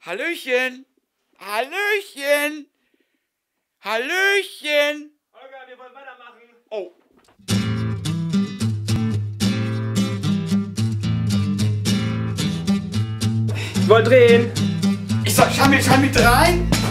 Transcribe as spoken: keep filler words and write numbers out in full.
Hallöchen! Hallöchen! Hallöchen! Holger, wir wollen weitermachen. Oh. Ich wollte drehen. Ich sag, schau mit, schau mit rein!